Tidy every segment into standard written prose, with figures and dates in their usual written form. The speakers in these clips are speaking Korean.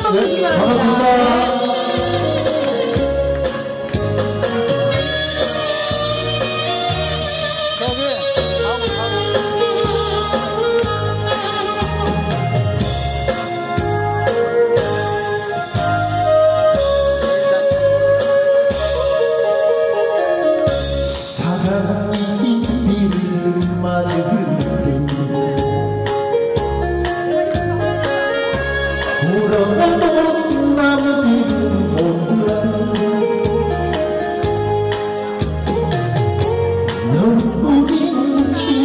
한번 부르시기 바랍니다. 반갑습니다. 사랑이 비를 맞을 때 울어도 남들은 몰라 눈물인지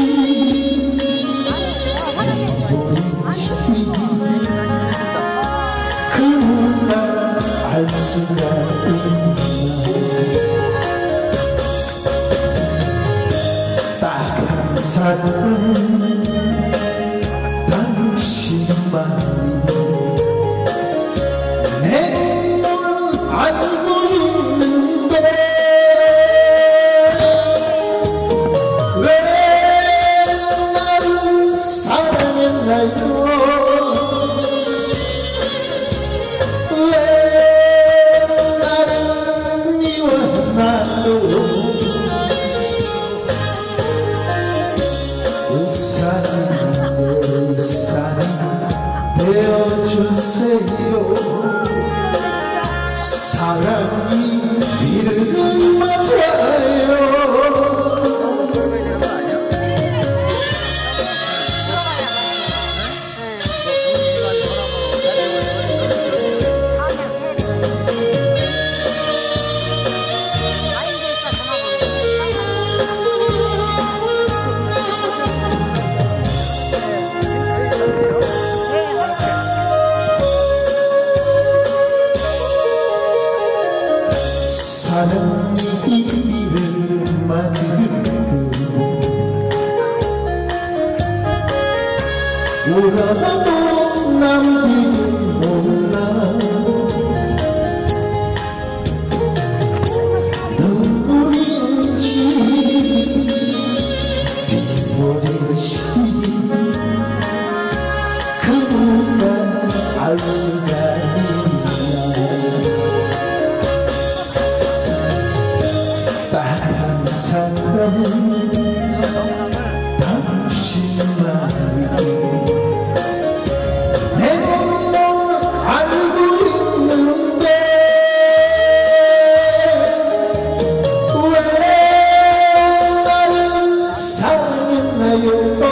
그 누가 알 수가 있나. 사랑은 당신만이 내 눈물 알고 있는데 왜 나를 사랑했나요? 왜 나를 미워했나요? 내 사랑 되어주세요. 사랑이 비를 맞아요. 사랑이 비를 맞을 때 울어도 남들은 몰라 눈물인지 빗물인지 그 누가 알 수가 있나. 사랑은 당신만이 내 눈물 알고 있는데 왜 나를 사랑했나요?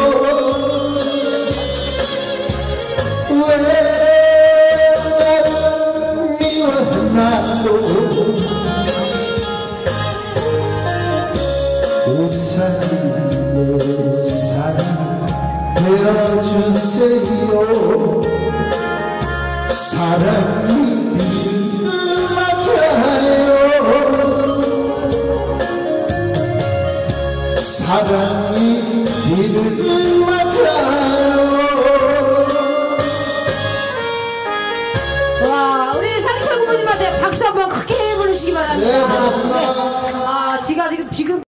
왜 나를 미워했나요? 내 사랑 되어주세요. 사랑이 비를 맞아요. 사랑이 비를 맞아요. 와, 우리 상철 부모님한테 박수 한번 크게 부르시기 바랍니다. 네, 반갑습니다. 아, 지금 비금